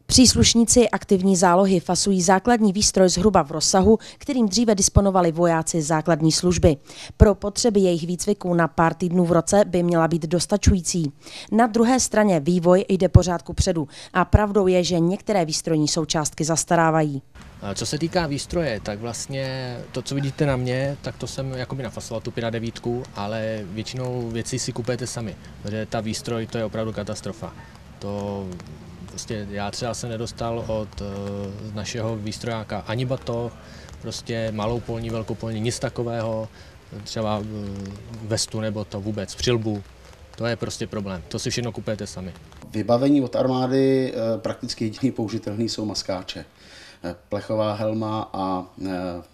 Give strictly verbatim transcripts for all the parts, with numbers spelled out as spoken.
Příslušníci aktivní zálohy fasují základní výstroj zhruba v rozsahu, kterým dříve disponovali vojáci základní služby. Pro potřeby jejich výcviku na pár týdnů v roce by měla být dostačující. Na druhé straně vývoj jde pořád kupředu a pravdou je, že některé výstrojní součástky zastarávají. Co se týká výstroje, tak vlastně to, co vidíte na mě, tak to jsem jakoby nafasoval tu devět, ale většinou věcí si kupujete sami, protože ta výstroj to je opravdu katastrofa. To prostě já třeba jsem nedostal od uh, našeho výstrojáka ani batoh, prostě malou polní, velkou polní, nic takového, třeba uh, vestu nebo to vůbec, přilbu. To je prostě problém, to si všechno kupujete sami. Vybavení od armády uh, prakticky jediný použitelný jsou maskáče. Plechová helma a uh,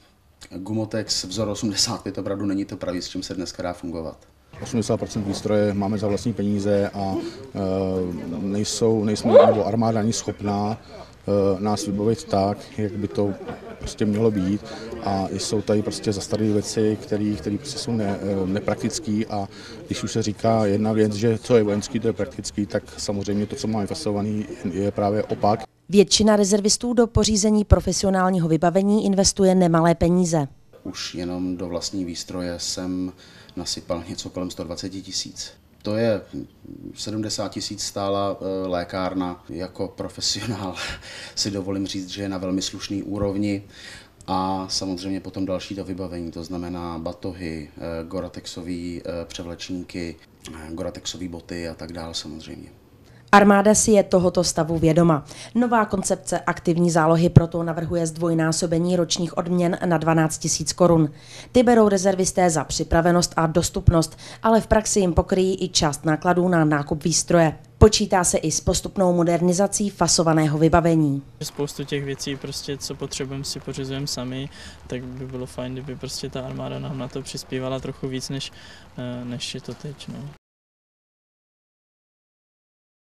Gumotex vzor osmdesát pět opravdu není to pravý, s čím se dneska dá fungovat. osmdesát procent výstroje máme za vlastní peníze a e, nejsou, nejsme, nebo armáda není schopná e, nás vybavit tak, jak by to prostě mělo být. A jsou tady prostě zastaralé věci, které prostě jsou ne, nepraktické, a když už se říká jedna věc, že co je vojenský, to je praktický, tak samozřejmě to, co máme fasovaný, je právě opak. Většina rezervistů do pořízení profesionálního vybavení investuje nemalé peníze. Už jenom do vlastní výstroje jsem nasypal něco kolem sto dvacet tisíc. To je sedmdesát tisíc stála lékárna. Jako profesionál si dovolím říct, že je na velmi slušné úrovni. A samozřejmě potom další to vybavení, to znamená batohy, Goratexové převlečníky, Goratexové boty a tak dále samozřejmě. Armáda si je tohoto stavu vědoma. Nová koncepce aktivní zálohy proto navrhuje zdvojnásobení ročních odměn na dvanáct tisíc korun. Ty berou rezervisté za připravenost a dostupnost, ale v praxi jim pokryjí i část nákladů na nákup výstroje. Počítá se i s postupnou modernizací fasovaného vybavení. Spoustu těch věcí, prostě, co potřebujeme, si pořizujeme sami, tak by bylo fajn, kdyby prostě ta armáda nám na to přispívala trochu víc, než, než je to teď. No.